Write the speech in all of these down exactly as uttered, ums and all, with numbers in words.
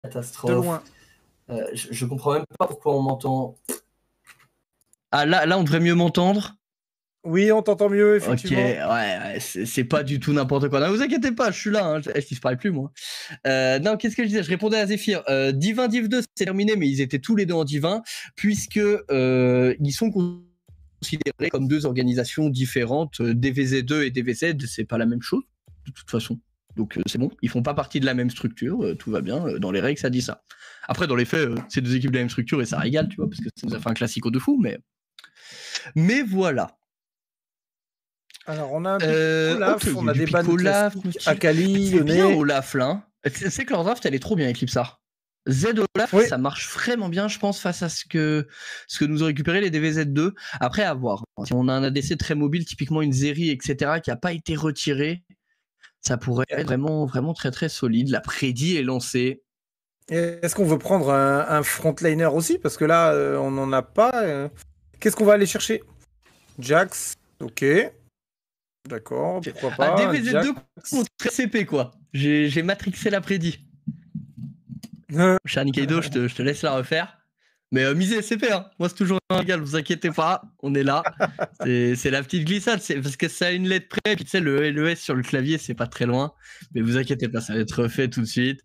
catastrophe. De loin. Euh, je, je comprends même pas pourquoi on m'entend. Ah, là, là, on devrait mieux m'entendre. Oui, on t'entend mieux, Ok, effectivement. ouais, ouais c'est, c'est pas du tout n'importe quoi. Ne vous inquiétez pas, je suis là, hein, je, je disparais plus, moi. Euh, non, qu'est-ce que je disais? Je répondais à Zephyr. Euh, Div un, Div deux, c'est terminé, mais ils étaient tous les deux en Div un, puisque euh, ils sont considérés comme deux organisations différentes. D V Z deux et D V Z, c'est pas la même chose, de toute façon. Donc euh, c'est bon, ils font pas partie de la même structure, euh, tout va bien. Euh, dans les règles, ça dit ça. Après, dans les faits, euh, c'est deux équipes de la même structure et ça régale, tu vois, parce que ça nous a fait un classico de fou, mais... Mais voilà. Alors, on a un Euh, Olaf, ok, on a des bannes Olaf, Akali, c'est bien Yone. Olaf là. C'est c'est que leur draft elle est trop bien Eclipsar. Z Olaf, Oui. ça marche vraiment bien, je pense, face à ce que ce que nous ont récupéré les D V Z deux. Après, à voir. Si on a un A D C très mobile, typiquement une Zeri, et cetera, qui a pas été retiré, ça pourrait être vraiment, vraiment très très solide. La prédit est lancée. Est-ce qu'on veut prendre un, un frontliner aussi? Parce que là, euh, on n'en a pas. euh. Qu'est-ce qu'on va aller chercher? Jax, ok. D'accord, pourquoi Ah, pas. D V Z deux contre C P, quoi. J'ai j'ai matrixé la prédit. Cher Nikaido, je te, je te laisse la refaire. Mais euh, misez S C P, hein. Moi c'est toujours un régal, vous inquiétez pas, on est là. C'est, c'est la petite glissade, c'est parce que ça a une lettre près, puis tu sais, le, le S sur le clavier, c'est pas très loin. Mais vous inquiétez pas, ça va être refait tout de suite.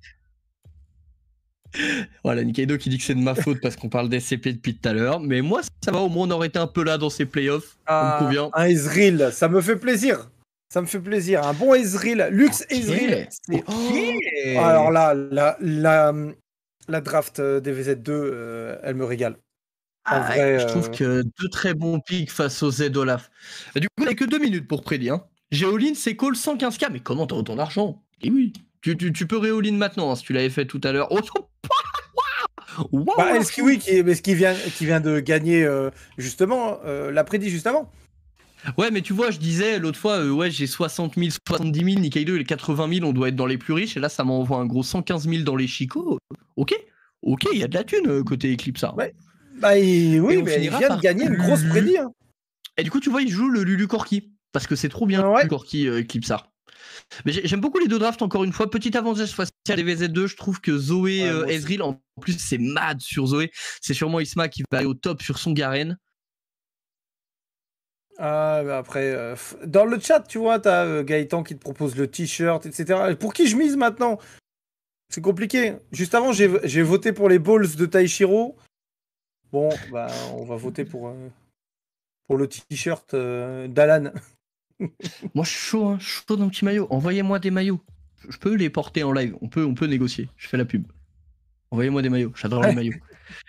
Voilà, Nikaido qui dit que c'est de ma faute parce qu'on parle d'S C P depuis tout à l'heure. Mais moi, ça va, au moins on aurait été un peu là dans ces playoffs. Ah, on me convient. un Ezreal, ça me fait plaisir. Ça me fait plaisir. Un bon Ezreal, Lux Okay. Ezreal. C'est... Okay. Oh, alors là, la, la, la draft D V Z deux, euh, elle me régale. En ah, vrai, je trouve euh... que deux très bons picks face au Z Olaf. Du coup, on n'a que deux minutes pour prédire. Hein. J'ai all-in, c'est call cent quinze K, mais comment t'as autant d'argent? Et oui, tu, tu, tu peux ré-all-in maintenant, hein, si tu l'avais fait tout à l'heure. Oh, wow, bah, Elskiwi qui, mais qui, vient, qui vient de gagner euh, justement, euh, l'a prédit juste avant. Ouais, mais tu vois, je disais l'autre fois, euh, ouais, j'ai soixante mille, soixante-dix mille, Nikaido, il est quatre-vingt mille, on doit être dans les plus riches, et là, ça m'envoie un gros cent quinze mille dans les chicots. Ok, ok, il y a de la thune euh, côté Eclipsar. Ouais. Bah, il, oui, mais il vient de gagner une grosse prédit. Hein. Et du coup, tu vois, il joue le Lulu Corki, parce que c'est trop bien, ouais. Lulu Corki euh, Eclipsar. Mais j'aime beaucoup les deux drafts, encore une fois. Petit avantage face à D V Z deux, je trouve que Zoé, ouais, euh, Ezreal, en plus, c'est mad sur Zoé. C'est sûrement Isma qui va aller au top sur son Garen. Ah, bah après, euh, dans le chat, tu vois, t'as euh, Gaëtan qui te propose le t-shirt, et cetera. Pour qui je mise maintenant? C'est compliqué. Juste avant, j'ai, j'ai voté pour les balls de Taishiro. Bon, bah, on va voter pour, euh, pour le t-shirt euh, d'Alan. Moi, je suis chaud, hein, je suis chaud d'un petit maillot. Envoyez-moi des maillots. Je peux les porter en live. On peut, on peut négocier. Je fais la pub. Envoyez-moi des maillots. J'adore les maillots.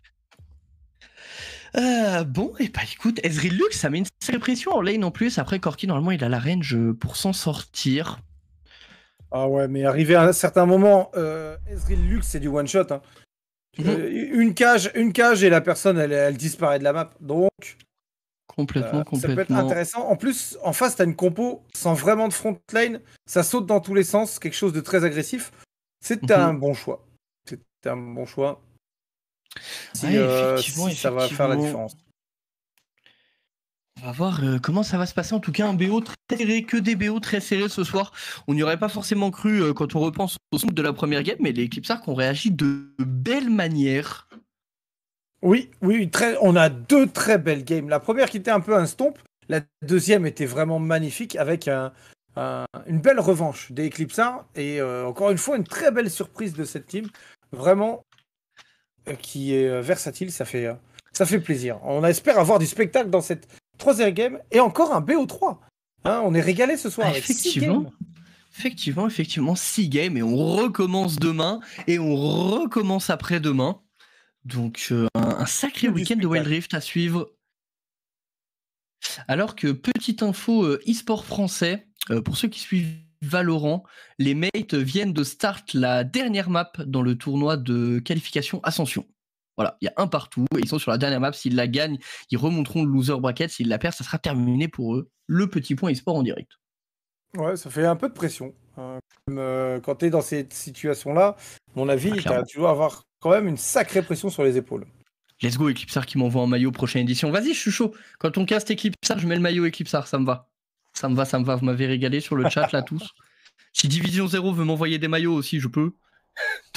Euh, bon, et bah écoute, Ezreal Lux, ça met une sacrée pression en lane en plus. Après, Corki, normalement, il a la range pour s'en sortir. Ah ouais, mais arrivé à un certain moment, euh, Ezreal Lux, c'est du one-shot. Hein. Mm-hmm. Euh, une cage, une cage et la personne, elle, elle disparaît de la map. Donc, complètement, euh, complètement. Ça peut être intéressant. En plus, en face, t'as une compo sans vraiment de front lane. Ça saute dans tous les sens, quelque chose de très agressif. C'était mm-hmm. un bon choix. C'était un bon choix. Si, ouais, euh, effectivement, si ça va faire la différence. On va voir euh, comment ça va se passer. En tout cas, un B O très serré, que des B O très serrés ce soir. On n'y aurait pas forcément cru euh, quand on repense au son de la première game, mais les Eclipsards ont réagi de belle manière. Oui, oui, très, on a deux très belles games. La première qui était un peu un stomp, la deuxième était vraiment magnifique avec un, un, une belle revanche des Eclipsards et euh, encore une fois une très belle surprise de cette team. Vraiment. Qui est versatile, ça fait, ça fait plaisir. On espère avoir du spectacle dans cette troisième game et encore un B O trois. Hein, on est régalé ce soir ah, avec effectivement, six games. Effectivement, effectivement, six games et on recommence demain et on recommence après-demain. Donc euh, un, un sacré week-end de Wild Rift à suivre. Alors que petite info euh, e-sport français, euh, pour ceux qui suivent Valorant, les mates viennent de start la dernière map dans le tournoi de qualification Ascension. Voilà, il y a un partout, et ils sont sur la dernière map. S'ils la gagnent, ils remonteront le loser bracket. S'ils la perdent, ça sera terminé pour eux. Le petit point e-sport en direct. Ouais, ça fait un peu de pression. Hein. Comme, euh, quand tu es dans cette situation-là, à mon avis, ah, tu dois avoir quand même une sacrée pression sur les épaules. Let's go, Eclipsar qui m'envoie un maillot prochaine édition. Vas-y, je suis chaud. Quand on caste Eclipsar, je mets le maillot Eclipsar, ça me va. Ça me va, ça me va. Vous m'avez régalé sur le chat là tous. Si Division zéro veut m'envoyer des maillots aussi, je peux.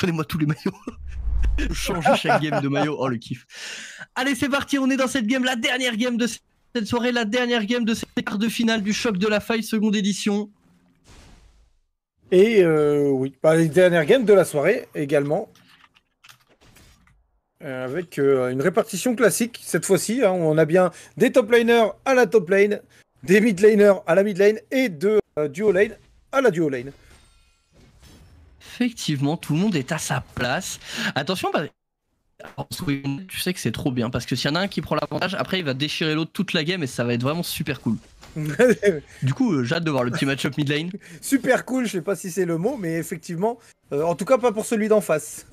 Donnez-moi tous les maillots. Changer chaque game de maillot. Oh, le kiff. Allez, c'est parti. On est dans cette game, la dernière game de cette soirée, la dernière game de cette quart de finale du Choc de la Faille, seconde édition. Et euh, oui, bah, les dernières games de la soirée également. Euh, avec euh, une répartition classique cette fois-ci. Hein, on a bien des top laners à la top lane, des mid laners à la mid lane et de euh, duo lane à la duo lane. Effectivement, tout le monde est à sa place. Attention, bah... Alors, tu sais que c'est trop bien parce que s'il y en a un qui prend l'avantage, après il va déchirer l'autre toute la game et ça va être vraiment super cool. Du coup, euh, j'ai hâte de voir le petit match-up mid lane. Super cool, je sais pas si c'est le mot, mais effectivement, euh, en tout cas pas pour celui d'en face.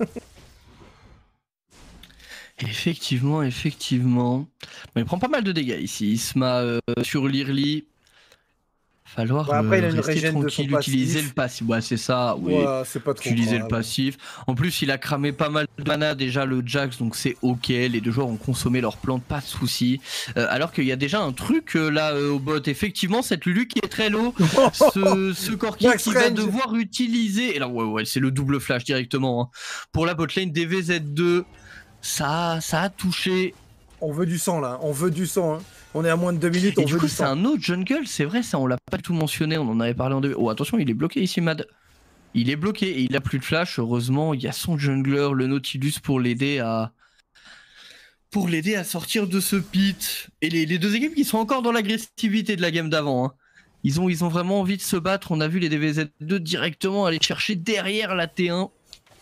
Effectivement, effectivement. Bon, il prend pas mal de dégâts ici. Isma euh, sur l'Irly. Falloir ouais, après, euh, il a une rester régène tranquille, de son utiliser passif. le passif. Ouais, c'est ça. Oui. Ouais, c'est pas trop utiliser grave. le passif. En plus, il a cramé pas mal de mana déjà le Jax, donc c'est ok. Les deux joueurs ont consommé leur plante, pas de souci. Euh, alors qu'il y a déjà un truc euh, là euh, au bot. Effectivement, cette Lulu qui est très low. ce ce Corki qui va devoir utiliser. Et là, ouais, ouais, c'est le double flash directement. Hein. Pour la botlane D V Z deux, ça, ça a touché. On veut du sang là, on veut du sang. Hein. On est à moins de deux minutes, on et du veut coup, du sang. C'est un autre jungle, c'est vrai, ça on l'a pas du tout mentionné, on en avait parlé en deux. Oh, attention, il est bloqué ici, Mad. Il est bloqué et il a plus de flash. Heureusement, il y a son jungler, le Nautilus, pour l'aider à pour l'aider à sortir de ce pit. Et les, les deux équipes qui sont encore dans l'agressivité de la game d'avant. Hein. Ils ont, ils ont vraiment envie de se battre. On a vu les D V Z deux directement aller chercher derrière la T un.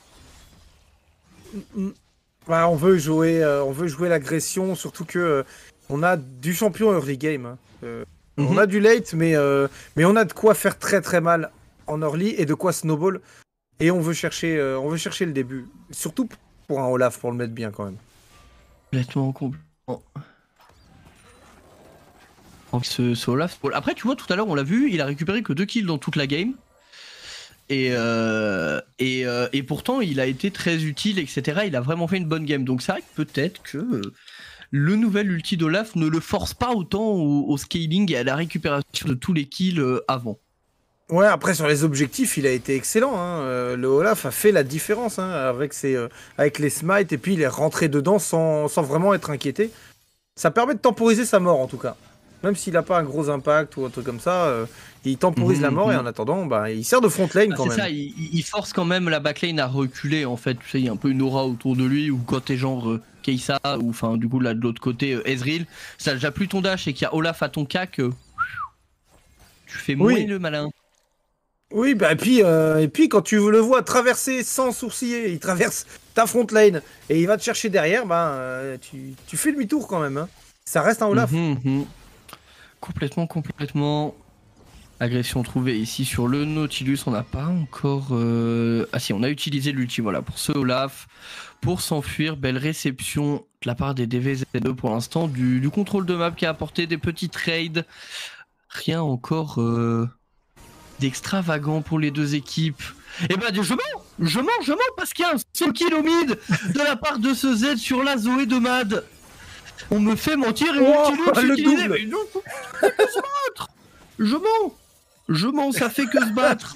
Ouais, on veut jouer, euh, on veut jouer l'agression, surtout que euh, on a du champion early game. Hein. Euh, mm-hmm. On a du late, mais euh, mais on a de quoi faire très très mal en early et de quoi snowball. Et on veut chercher, euh, on veut chercher le début, surtout pour un Olaf pour le mettre bien quand même. Complètement, complètement. Ce, ce Olaf. Après, tu vois, tout à l'heure, on l'a vu, il a récupéré que deux kills dans toute la game. Et, euh, et, euh, et pourtant, il a été très utile, et cetera. Il a vraiment fait une bonne game. Donc, c'est vrai que peut-être que euh, le nouvel ulti d'Olaf ne le force pas autant au, au scaling et à la récupération de tous les kills euh, avant. Ouais, après, sur les objectifs, il a été excellent. Hein. Euh, le Olaf a fait la différence hein, avec, ses, euh, avec les smites. Et puis, il est rentré dedans sans, sans vraiment être inquiété. Ça permet de temporiser sa mort, en tout cas. Même s'il n'a pas un gros impact ou un truc comme ça, euh, il temporise mmh, la mort mmh. Et en attendant, bah, il sert de front lane ah, quand même. C'est ça, il, il force quand même la backline à reculer en fait. Tu sais, il y a un peu une aura autour de lui ou quand t'es genre euh, Keisa ou enfin du coup là de l'autre côté euh, Ezreal, ça déjà plus ton dash et qu'il y a Olaf à ton cac, euh, tu fais moins oui. Le malin. Oui, bah et puis, euh, et puis quand tu le vois traverser sans sourciller, il traverse ta front lane et il va te chercher derrière, bah euh, tu, tu fais demi-tour quand même. Hein. Ça reste un Olaf. Mmh, mmh. Complètement, complètement. Agression trouvée ici sur le Nautilus. On n'a pas encore... Euh... Ah si, on a utilisé l'ulti, voilà, pour ce Olaf. Pour s'enfuir, belle réception de la part des D V Z deux pour l'instant. Du, du contrôle de map qui a apporté des petits trades. Rien encore euh, d'extravagant pour les deux équipes. Et bah je mens, je mens, je mens parce qu'il y a un seul kill au mid de la part de ce Z sur la Zoé de Mad. On me fait mentir et oh, on utilise mais non, ça fait que se battre. Je mens. Je mens, ça fait que se battre.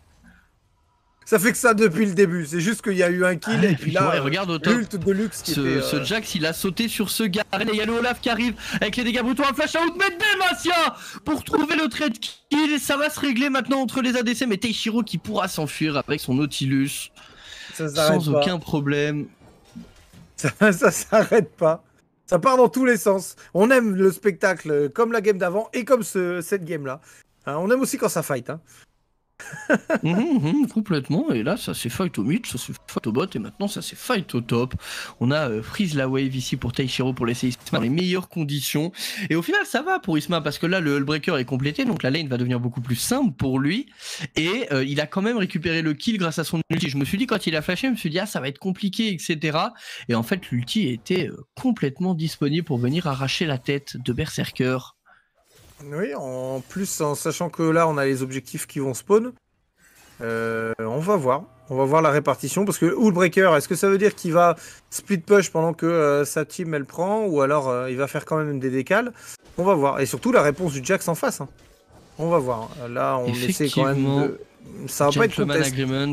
Ça fait que ça depuis le début, c'est juste qu'il y a eu un kill ah, et, et puis là, ouais, regarde au top. L'ult de luxe qui ce, était, euh... ce Jax, il a sauté sur ce Garen et il y a le Olaf qui arrive avec les dégâts brutaux, un flash out, mais Demacia pour trouver le trade kill et ça va se régler maintenant entre les A D C, mais Teichiro qui pourra s'enfuir avec son Nautilus ça sans pas. Aucun problème. Ça, ça s'arrête pas. Ça part dans tous les sens. On aime le spectacle comme la game d'avant et comme ce, cette game-là. Hein, on aime aussi quand ça fight. Hein. mmh, mmh, complètement. Et là, ça c'est fight au mid, ça c'est fight au bot et maintenant ça c'est fight au top. On a euh, freeze la wave ici pour Teichiro pour laisser Isma dans les meilleures conditions. Et au final, ça va pour Isma parce que là, le Hullbreaker est complété, donc la lane va devenir beaucoup plus simple pour lui. Et euh, il a quand même récupéré le kill grâce à son ulti. Je me suis dit, quand il a flashé, je me suis dit, ah, ça va être compliqué, et cetera. Et en fait, l'ulti était euh, complètement disponible pour venir arracher la tête de Berserker. Oui, en plus, en sachant que là, on a les objectifs qui vont spawn. Euh, on va voir. On va voir la répartition. Parce que Hullbreaker, est-ce que ça veut dire qu'il va split push pendant que euh, sa team, elle prend? Ou alors, euh, il va faire quand même des décales? On va voir. Et surtout, la réponse du Jax en face. Hein. On va voir. Là, on essaie quand même de... Ça va pas être contest. Agreement.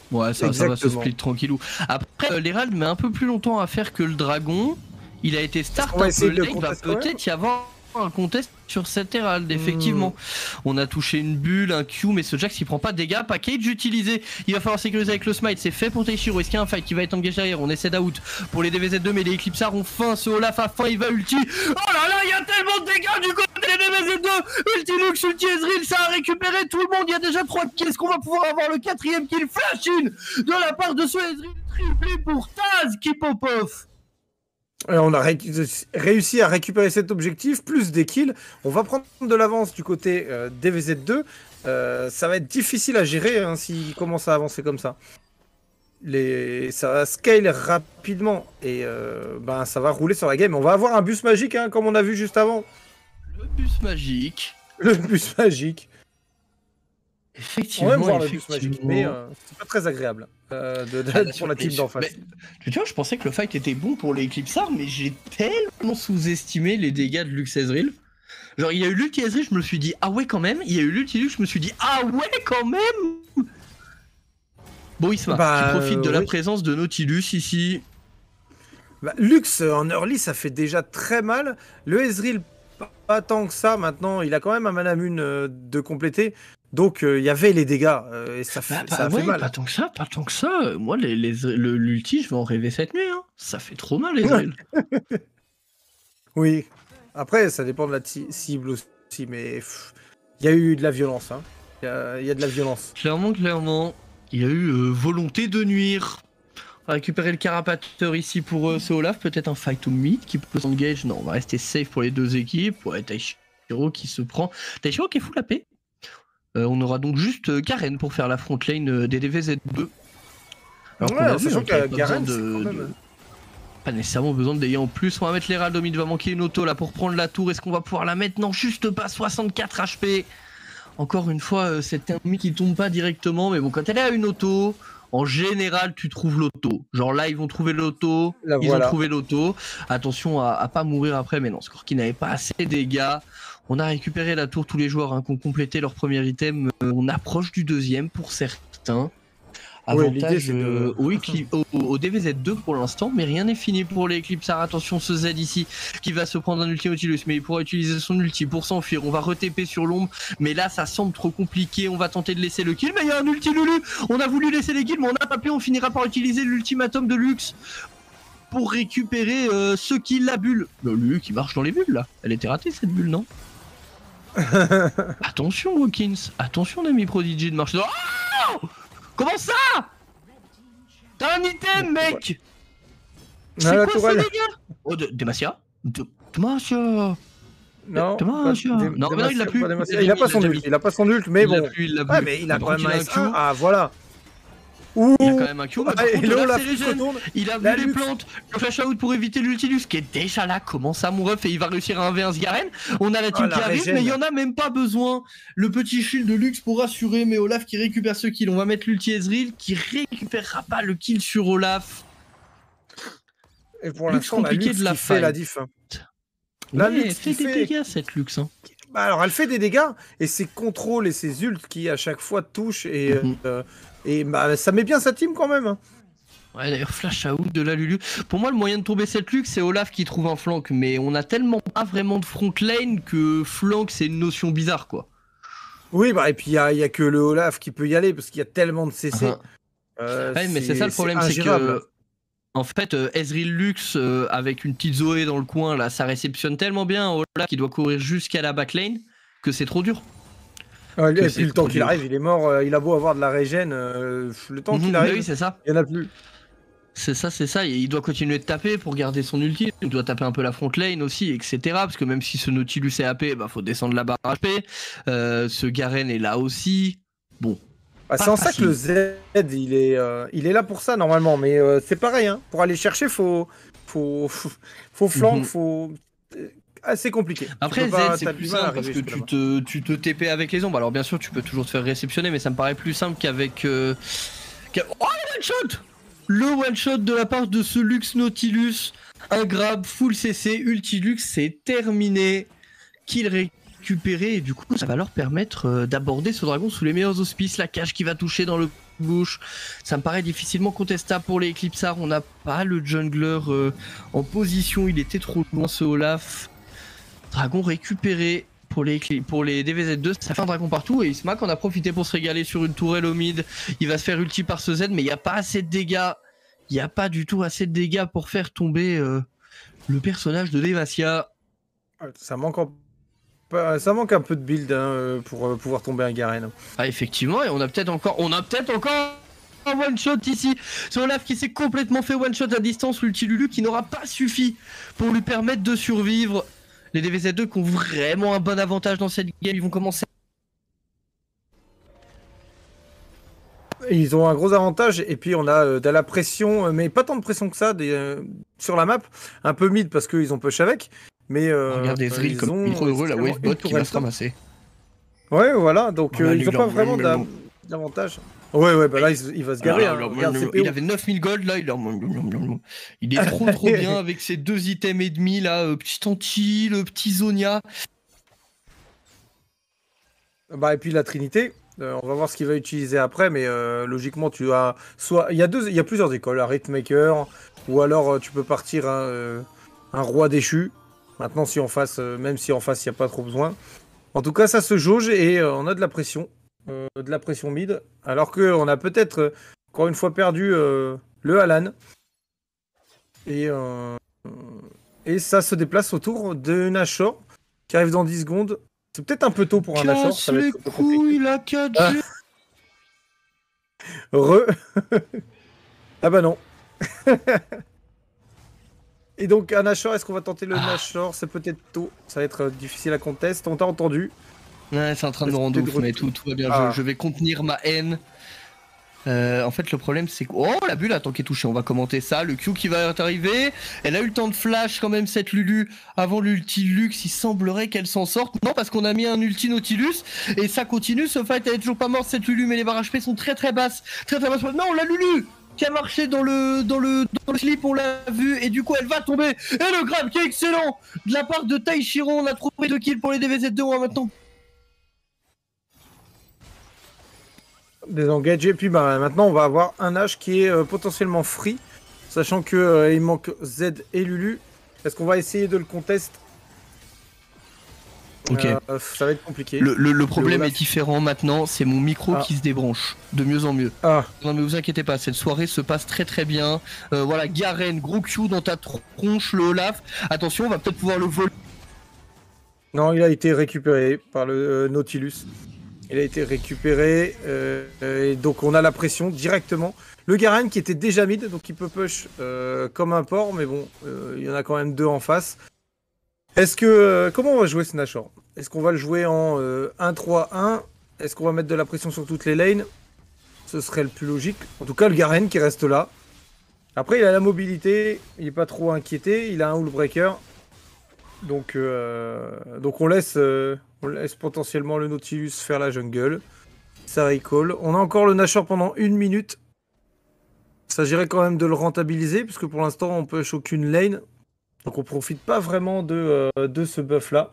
Ouais, ça, ça va se split tranquillou. Après, euh, l'Herald met un peu plus longtemps à faire que le Dragon. Il a été start un peu late, il va peut-être y avoir un contest sur cet Herald, effectivement. Mmh. On a touché une bulle, un Q, mais ce Jax il prend pas de dégâts. Package utilisé, il va falloir sécuriser avec le smite, c'est fait pour Teichiro. Est-ce qu'il y a un fight qui va être engagé derrière? On essaie d'out pour les D V Z deux, mais les Eclipsards ont faim. Ce Olaf a faim, il va ulti. Oh là là, il y a tellement de dégâts du côté des D V Z deux. Ulti Lux, ulti Ezreal, ça a récupéré tout le monde. Il y a déjà trois kills. Est-ce qu'on va pouvoir avoir le quatrième kill flash in de la part de ce Ezreal? Triplé pour Taz qui pop off. Alors on a ré réussi à récupérer cet objectif, plus des kills. On va prendre de l'avance du côté euh, D V Z deux. Euh, ça va être difficile à gérer hein, s'il commence à avancer comme ça. Les... Ça va scale rapidement et euh, ben, ça va rouler sur la game. On va avoir un bus magique hein, comme on a vu juste avant. Le bus magique. Le bus magique. Effectivement, on va voir effectivement. le bus magique, mais euh, c'est pas très agréable euh, de, de, ah, pour la team d'en face. Mais, tu vois, je pensais que le fight était bon pour les Eclipsards, mais j'ai tellement sous-estimé les dégâts de Lux Ezreal. Genre, il y a eu l'ulti Ezreal, je me suis dit, ah ouais, quand même. Il y a eu l'ulti Lux, je me suis dit, ah ouais, quand même. Bon, Isma, bah, tu profites de euh, la oui. présence de Nautilus ici. Bah, Lux en early, ça fait déjà très mal. Le Ezreal, pas tant que ça maintenant. Il a quand même un Manamune euh, de compléter. Donc il euh, y avait les dégâts euh, et ça, bah, ça bah, a ouais, fait mal. Pas tant que ça, pas tant que ça. Moi, les, les, le, l'ulti, je vais en rêver cette nuit. Hein. Ça fait trop mal, Ezreal. Oui. Après, ça dépend de la cible aussi, mais il y a eu de la violence. Il hein. y, y a de la violence. Clairement, clairement, il y a eu euh, volonté de nuire. On va récupérer le carapateur ici pour euh, ce Olaf. Peut-être un fight to mid qui peut s'engage. Non, on va rester safe pour les deux équipes. Ouais, Teichiro qui se prend. Teichiro qui est full A P. Euh, on aura donc juste euh, Garen pour faire la front lane euh, des D V Z deux. Alors ouais, qu'on a vu hein, que Garen, de, même... de... pas nécessairement besoin de dégâts en plus. On va mettre l'Herald au mid, va manquer une auto là pour prendre la tour. Est-ce qu'on va pouvoir la mettre? Non, juste pas soixante-quatre H P. Encore une fois, euh, c'est un ennemi qui tombe pas directement, mais bon, quand elle est à une auto, en général, tu trouves l'auto. Genre là, ils vont trouver l'auto, ils voilà. ont trouvé l'auto. Attention à, à pas mourir après, mais non, Score qui n'avait pas assez de dégâts. On a récupéré la tour, tous les joueurs hein, qui ont complété leur premier item. Euh, on approche du deuxième pour certains. Avantage ouais, euh, de... au, au, au D V Z deux pour l'instant, mais rien n'est fini pour les Eclipsards. Attention, ce Z ici qui va se prendre un ulti Nautilus, mais il pourra utiliser son ulti pour s'enfuir. On va re-T P sur l'ombre, mais là ça semble trop compliqué. On va tenter de laisser le kill, mais il y a un ulti Lulu. On a voulu laisser les kills, mais on n'a pas pu. On finira par utiliser l'ultimatum de Lux pour récupérer euh, ce kill, la bulle. Le Lulu qui marche dans les bulles là. Elle était ratée cette bulle, non? Attention Hawkins, attention Nami Prodigy de marcher. Oh, comment ça? T'as un item mec. C'est quoi ça les gars? Oh de Demacia? Demacia? Non, Demacia. Non mais non il l'a plus. Il a pas son ult, il a pas son ult mais bon. Ouais mais il a quand même un Q. Ah voilà. Ouh. Il a quand même un Q. Bah, ah, contre, là, là, il a vu les plantes, le flash out pour éviter l'ultilus qui est déjà là. Comment ça mon ref? Et il va réussir à un v un Garen. On a la team oh, qui la arrive, régène. Mais il y en a même pas besoin. Le petit shield de Lux pour rassurer, mais Olaf qui récupère ce kill. On va mettre l'ulti Ezreal qui récupérera pas le kill sur Olaf. Et pour l'instant, la Lux de la qui fait la diff. La ouais, Lux elle fait des fait... dégâts cette Lux. Hein. Bah alors elle fait des dégâts et ses contrôles et ses ults qui à chaque fois touchent et mm-hmm. euh, et bah ça met bien sa team quand même. Ouais d'ailleurs flash out de la Lulu. Pour moi le moyen de tomber cette Lux c'est Olaf qui trouve un flank, mais on a tellement pas vraiment de front lane que flank c'est une notion bizarre quoi. Oui bah et puis il y a, y a que le Olaf qui peut y aller parce qu'il y a tellement de C C. Uh-huh. euh, ouais mais c'est ça le problème, c'est que en fait euh, Ezreal Lux euh, avec une petite Zoé dans le coin là ça réceptionne tellement bien Olaf qui doit courir jusqu'à la backline que c'est trop dur. Ah, et puis le temps qu'il arrive, il est mort, euh, il a beau avoir de la régène, euh, le temps mmh, qu'il arrive, oui, c'est ça. Il n'y en a plus. C'est ça, c'est ça, il doit continuer de taper pour garder son ulti, il doit taper un peu la front lane aussi, et cetera. Parce que même si ce Nautilus est A P, bah faut descendre la barre H P, euh, ce Garen est là aussi, bon. Bah, c'est en ça que le Z, il est, euh, il est là pour ça normalement, mais euh, c'est pareil, hein. Pour aller chercher, faut, faut, faut, faut flank, mmh. faut... assez compliqué. Après Z c'est plus simple parce que tu te, tu te T P avec les ombres. Alors bien sûr tu peux toujours te faire réceptionner, mais ça me paraît plus simple qu'avec euh, qu oh le one shot, le one shot de la part de ce Lux Nautilus, un grab full C C Ultilux, c'est terminé, kill récupéré et du coup ça va leur permettre euh, d'aborder ce dragon sous les meilleurs auspices. La cage qui va toucher dans le bouche. Ça me paraît difficilement contestable pour les Eclipsards. On n'a pas le jungler euh, en position. Il était trop loin ce Olaf. Dragon récupéré pour les, pour les D V Z deux. Ça fait un dragon partout. Et Ismac en a profité pour se régaler sur une tourelle au mid. Il va se faire ulti par ce Z. Mais il n'y a pas assez de dégâts. Il n'y a pas du tout assez de dégâts pour faire tomber euh, le personnage de Devacia. Ça manque, en... ça manque un peu de build hein, pour euh, pouvoir tomber un Garen. Ah effectivement, et on a peut-être encore, on a peut-être encore un one shot ici. C'est Olaf qui s'est complètement fait one shot à distance, l'ulti Lulu qui n'aura pas suffi pour lui permettre de survivre. Les D V Z deux qui ont vraiment un bon avantage dans cette game, ils vont commencer. Ils ont un gros avantage et puis on a euh, de la pression, mais pas tant de pression que ça des, euh, sur la map. Un peu mid parce qu'ils ont push avec. Mais euh, regardez Zril ils comme ont il est trop heureux, la wave bot qui va se ramasser. Ouais, voilà, donc Voilà, euh, ils ont pas vraiment d'avantage. Ouais, ouais, bah là il, il va se garer. Ah, hein. là, Regarde, là, il avait neuf mille gold là, il, a... il est trop trop bien avec ses deux items et demi là, euh, petit anti, le petit Zonia. Bah et puis la Trinité. Euh, on va voir ce qu'il va utiliser après, mais euh, logiquement tu as soit il y a deux, il y a plusieurs écoles, un Rhythmaker ou alors euh, tu peux partir un, euh, un roi déchu. Maintenant si en face, euh, même si en face il n'y a pas trop besoin. En tout cas ça se jauge et euh, on a de la pression, euh, de la pression mid, alors que on a peut-être euh, encore une fois perdu euh, le Alan et euh, et ça se déplace autour de Nashor qui arrive dans dix secondes. C'est peut-être un peu tôt pour un Nashor. Ça va être couilles, la quatre G. Ah. Re. Ah bah non. Et donc un Nashor, est-ce qu'on va tenter le ah. Nashor? C'est peut-être tôt. Ça va être difficile à contester. On t'a entendu? Ouais, c'est en train de me rendre ouf, mais tout, tout va bien. Ah. Je, je vais contenir ma haine. Euh, en fait, le problème, c'est que... Oh, la bulle, attends, qui est touchée. On va commenter ça. Le Q qui va arriver. Elle a eu le temps de flash, quand même, cette Lulu. Avant l'ulti Lux, il semblerait qu'elle s'en sorte. Non, parce qu'on a mis un ulti Nautilus. Et ça continue. Ce fight, elle est toujours pas morte, cette Lulu. Mais les barres H P sont très, très basses. Très, très basses. Non, la Lulu qui a marché dans le, dans le, dans le slip, on l'a vu. Et du coup, elle va tomber. Et le grab qui est excellent de la part de Taichiro. On a trouvé deux kills pour les D V Z deux. On va maintenant... Désengagé, et puis bah, maintenant on va avoir un H qui est euh, potentiellement free, sachant que euh, il manque Z et Lulu. Est-ce qu'on va essayer de le contest? Ok. Euh, ça va être compliqué. Le, le, le problème le est différent maintenant, c'est mon micro ah. qui se débranche de mieux en mieux. Ah. Non mais vous inquiétez pas, cette soirée se passe très très bien. Euh, voilà, Garen, gros Q dans ta tronche, le Olaf. Attention, on va peut-être pouvoir le voler. Non, il a été récupéré par le euh, Nautilus. Il a été récupéré, euh, et donc on a la pression directement. Le Garen qui était déjà mid, donc il peut push euh, comme un porc, mais bon, euh, il y en a quand même deux en face. Est-ce que... Euh, comment on va jouer ce Nashor? Est-ce qu'on va le jouer en euh, un trois un? Est-ce qu'on va mettre de la pression sur toutes les lanes? Ce serait le plus logique. En tout cas, le Garen qui reste là. Après, il a la mobilité, il n'est pas trop inquiété, il a un Hullbreaker. Donc, euh, donc on laisse... Euh, On laisse potentiellement le Nautilus faire la jungle. Ça recall. On a encore le Nashor pendant une minute. Il s'agirait quand même de le rentabiliser, puisque pour l'instant, on push aucune lane. Donc on profite pas vraiment de, euh, de ce buff-là.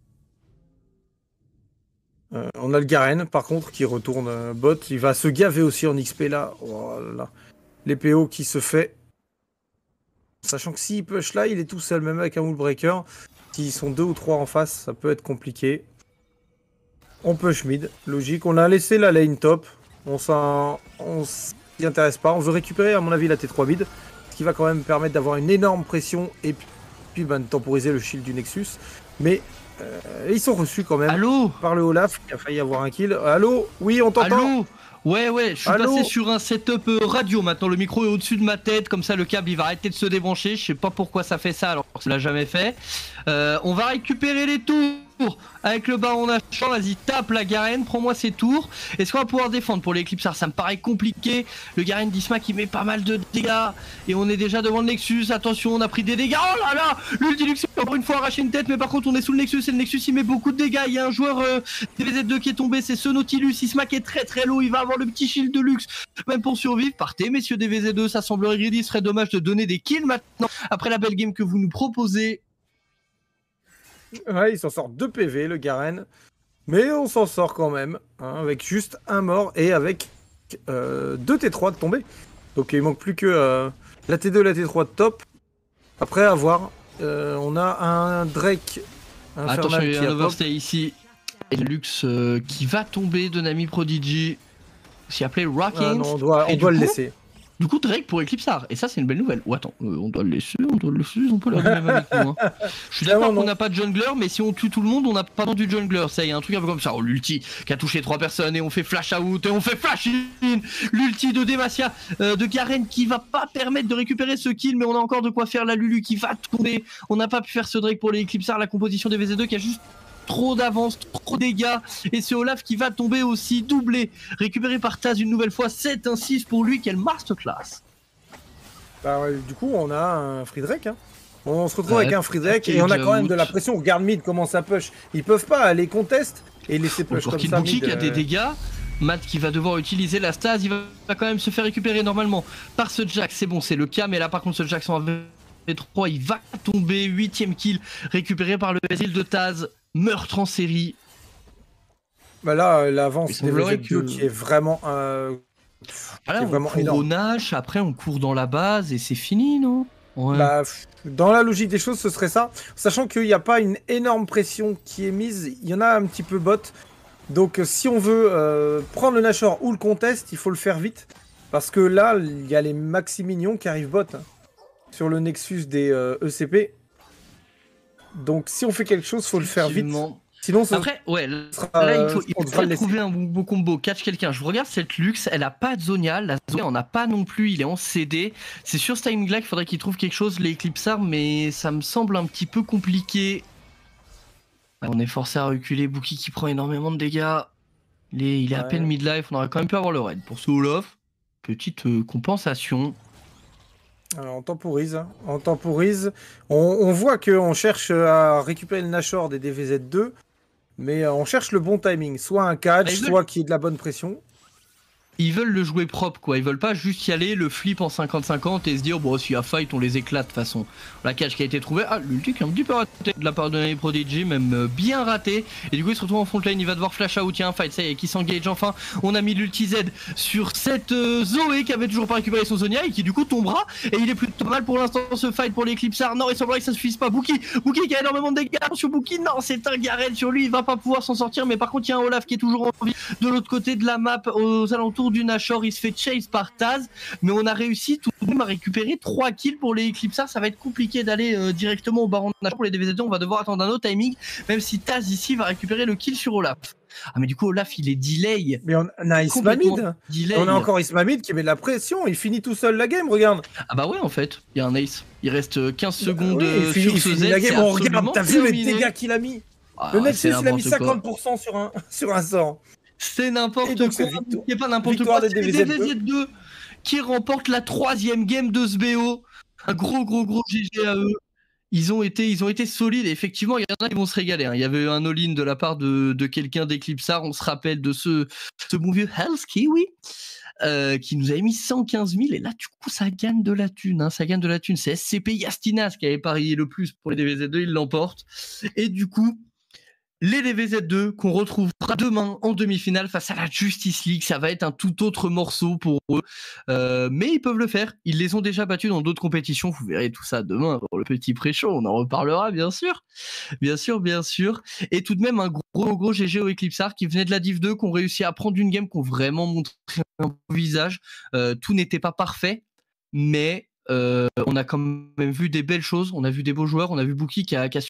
Euh, on a le Garen, par contre, qui retourne euh, bot. Il va se gaver aussi en X P là. Oh là là. Les P O qui se fait. Sachant que s'il push là, il est tout seul, même avec un Hullbreaker. S'ils sont deux ou trois en face, ça peut être compliqué. On push mid, logique. On a laissé la lane top. On s'en... On s'y intéresse pas. On veut récupérer, à mon avis, la T trois mid. Ce qui va quand même permettre d'avoir une énorme pression et puis, puis ben, de temporiser le shield du Nexus. Mais euh, ils sont reçus quand même. Allô par le Olaf qui a failli avoir un kill. Allô? Oui, on t'entend. Allô? Ouais, ouais, je suis Allô passé sur un setup radio maintenant. Le micro est au-dessus de ma tête, comme ça le câble il va arrêter de se débrancher. Je sais pas pourquoi ça fait ça alors que ça l'a jamais fait. Euh, on va récupérer les tours avec le baron Nashor. Vas-y, tape la Garen, prends-moi ses tours. Est-ce qu'on va pouvoir défendre pour les Eclipsards? Ça me paraît compliqué. Le Garen d'Isma qui met pas mal de dégâts. Et on est déjà devant le Nexus. Attention, on a pris des dégâts. Oh là là, l'Ultilux encore une fois arraché une tête. Mais par contre, on est sous le Nexus et le Nexus il met beaucoup de dégâts. Il y a un joueur euh, D V Z deux qui est tombé. C'est ce Nautilus. Isma qui est très très low. Il va avoir le petit shield de luxe. Même pour survivre, partez, messieurs D V Z deux. Ça semblerait greedy. Ce serait dommage de donner des kills maintenant. Après la belle game que vous nous proposez. Ouais, il s'en sort deux P V, le Garen. Mais on s'en sort quand même, hein, avec juste un mort et avec euh, deux T trois de tomber. Donc il manque plus que euh, la T deux, la T trois de top. Après, à voir. Euh, on a un Drake. Infernal Attention, il y a qui un a pop. overstay ici. Et Lux euh, qui va tomber de Nami Prodigy. S'y appelait Rocking. Ah non, on doit, Et on du doit le coup, laisser. Du coup, Drake pour Eclipsar. Et ça, c'est une belle nouvelle. Ou attends, euh, on doit le laisser, on doit le laisser, on peut l'avoir même avec nous. Hein. Je suis d'accord qu'on n'a pas de jungler, mais si on tue tout le monde, on n'a pas du jungler. Ça, il y a un truc un peu comme ça. Oh, l'ulti qui a touché trois personnes et on fait flash out et on fait flash in. L'ulti de Demacia, euh, de Garen qui va pas permettre de récupérer ce kill, mais on a encore de quoi faire. La Lulu qui va tomber. On n'a pas pu faire ce Drake pour les Eclipsar. La composition des V Z deux qui a juste trop d'avance, trop de dégâts, et c'est Olaf qui va tomber aussi, doublé, récupéré par Taz une nouvelle fois, sept un six pour lui, quelle masterclass. Bah, ouais, du coup, on a un free Drake. Hein. On se retrouve Ouais, avec un free Drake et on a quand même de la pression. Regarde mid comment ça push. Ils peuvent pas aller contest et laisser push Encore comme ça. Kill Mid, qui a des euh... dégâts. Matt qui va devoir utiliser la stase, il va quand même se faire récupérer normalement par ce Jack, c'est bon, c'est le cas, mais là par contre ce Jack en V trois, il va tomber, huitième kill récupéré par le Basil de Taz, meurtre en série. Bah là, l'avance des V Z deux que... qui est vraiment, euh, voilà, qui est on vraiment court énorme. au Nash, après on court dans la base et c'est fini, non? Ouais. Bah, dans la logique des choses, ce serait ça. Sachant qu'il n'y a pas une énorme pression qui est mise, il y en a un petit peu bot. Donc si on veut euh, prendre le Nashor ou le contest, il faut le faire vite. Parce que là, il y a les maxi minions qui arrivent bot hein, sur le Nexus des euh, E C P. Donc si on fait quelque chose, il faut le faire vite. Sinon, ça après, ouais, sera, là il faut, il on faut trouver un beau combo, catch quelqu'un. Je regarde cette Lux, elle a pas de Zonia, la Zonia on n'a pas non plus, il est en C D. C'est sur ce timing là qu'il faudrait qu'il trouve quelque chose, les Eclipsar, mais ça me semble un petit peu compliqué. On est forcé à reculer, Bookie qui prend énormément de dégâts. Il est, il est ouais. à peine midlife, on aurait quand même pu avoir le raid. Pour ce Olaf, petite euh, compensation. Alors, on temporise, on temporise. On, on voit qu'on cherche à récupérer le Nashor des D V Z deux, mais on cherche le bon timing. Soit un catch, ah, soit qu'il y ait de la bonne pression. Ils veulent le jouer propre, quoi. Ils veulent pas juste y aller, le flip en cinquante cinquante et se dire, bon, s'il y a fight, on les éclate de toute façon. La catch qui a été trouvée, ah, l'ulti qui est un petit peu raté de la part de Nami Prodigy, même bien raté. Et du coup, il se retrouve en front lane, il va devoir flash out, il y a un fight, ça y est, qui s'engage enfin. On a mis l'ulti Z sur cette euh, Zoé qui avait toujours pas récupéré son Zonia et qui du coup tombera. Et il est plutôt mal pour l'instant ce fight pour l'Eclipsar. Non, il semblerait que ça suffise pas. Bookie, Bookie qui a énormément de dégâts sur Bookie. Non, c'est un Garen sur lui, il va pas pouvoir s'en sortir. Mais par contre, il y a un Olaf qui est toujours en vie de l'autre côté de la map, aux alentours du Nashor. Il se fait chase par Taz, mais on a réussi tout de même à récupérer trois kills pour les Eclipsar. Ça va être compliqué d'aller euh, directement au baron de Nashor pour les D V Z deux. On va devoir attendre un autre timing, même si Taz ici va récupérer le kill sur Olaf. Ah mais du coup Olaf il est delay. Mais on a Ismamid. On a encore Ismamid qui met de la pression. Il finit tout seul la game, regarde. Ah bah ouais en fait, il y a un ace. Il reste quinze secondes oui, il finit, sur il ce Z. La game. On regarde, t'as vu les dégâts qu'il a mis. Ah, le Nexus il a mis cinquante pour cent sur un, sur un sort. C'est n'importe quoi. Il pas n'importe quoi. C'est les D V Z deux qui remportent la troisième game de ce B O. Un gros gros gros G G à eux. Ils ont été, ils ont été solides et effectivement il y en a qui vont se régaler. Hein. Il y avait un all-in de la part de, de quelqu'un d'Eclipsar. On se rappelle de ce, ce bon vieux Hells Kiwi euh, qui nous avait mis cent quinze mille et là du coup ça gagne de la thune. Hein. Ça gagne de la thune. C'est S C P Yastinas qui avait parié le plus pour les D V Z deux. Il l'emporte et du coup. Les D V Z deux qu'on retrouvera demain en demi-finale face à la Justice League, ça va être un tout autre morceau pour eux, euh, mais ils peuvent le faire, ils les ont déjà battus dans d'autres compétitions, vous verrez tout ça demain pour le petit pré-show, on en reparlera bien sûr, bien sûr, bien sûr, et tout de même un gros gros G G au Eclipsar qui venait de la Div deux, qui ont réussi à prendre une game, qui ont vraiment montré un visage, euh, tout n'était pas parfait, mais... Euh, on a quand même vu des belles choses, on a vu des beaux joueurs, on a vu Bookie qui a, qui a su